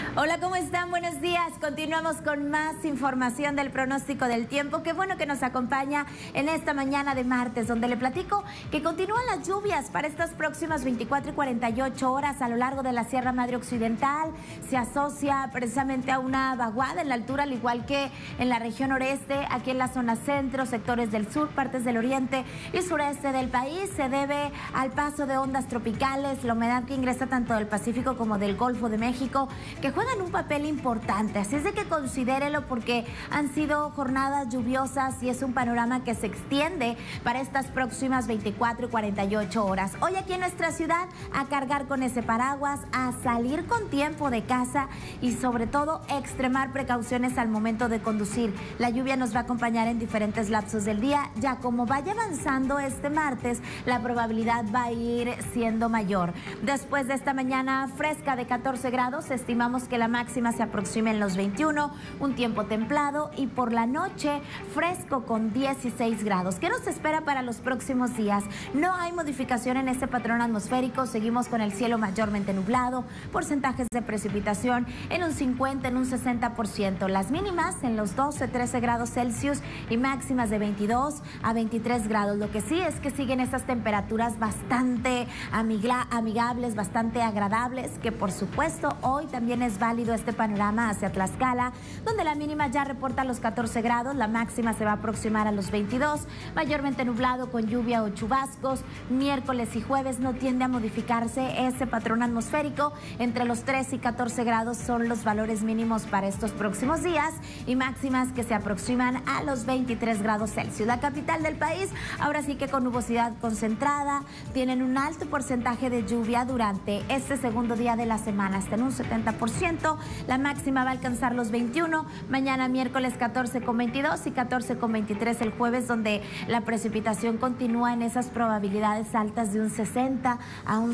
Hola, ¿cómo están? Buenos días. Continuamos con más información del pronóstico del tiempo. Qué bueno que nos acompaña en esta mañana de martes, donde le platico que continúan las lluvias para estas próximas 24 y 48 horas a lo largo de la Sierra Madre Occidental. Se asocia precisamente a una vaguada en la altura, al igual que en la región noreste, aquí en la zona centro, sectores del sur, partes del oriente y sureste del país. Se debe al paso de ondas tropicales, la humedad que ingresa tanto del Pacífico como del Golfo de México, que juegan un papel importante, así es de que considérelo porque han sido jornadas lluviosas y es un panorama que se extiende para estas próximas 24 y 48 horas. Hoy aquí en nuestra ciudad, a cargar con ese paraguas, a salir con tiempo de casa y sobre todo extremar precauciones al momento de conducir. La lluvia nos va a acompañar en diferentes lapsos del día, ya como vaya avanzando este martes, la probabilidad va a ir siendo mayor. Después de esta mañana fresca de 14 grados, estimamos que la máxima se aproxime en los 21, un tiempo templado, y por la noche fresco con 16 grados. ¿Qué nos espera para los próximos días? No hay modificación en este patrón atmosférico, seguimos con el cielo mayormente nublado, porcentajes de precipitación en un 50, en un 60%, las mínimas en los 12, 13 grados Celsius y máximas de 22 a 23 grados. Lo que sí es que siguen estas temperaturas bastante amigables, bastante agradables, que por supuesto hoy también es válido este panorama hacia Tlaxcala, donde la mínima ya reporta los 14 grados, la máxima se va a aproximar a los 22, mayormente nublado con lluvia o chubascos. Miércoles y jueves no tiende a modificarse ese patrón atmosférico, entre los 3 y 14 grados son los valores mínimos para estos próximos días y máximas que se aproximan a los 23 grados Celsius. La capital del país, ahora sí que con nubosidad concentrada, tienen un alto porcentaje de lluvia durante este segundo día de la semana, hasta en un 70%. La máxima va a alcanzar los 21, mañana miércoles 14,22 y 14,23 el jueves, donde la precipitación continúa en esas probabilidades altas de un 60 a un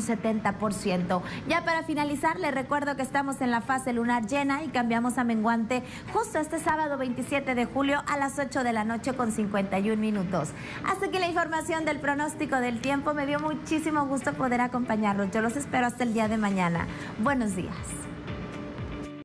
70%. Ya para finalizar, les recuerdo que estamos en la fase lunar llena y cambiamos a menguante justo este sábado 27 de julio a las 8 de la noche con 51 minutos. Hasta aquí la información del pronóstico del tiempo. Me dio muchísimo gusto poder acompañarlos. Yo los espero hasta el día de mañana. Buenos días.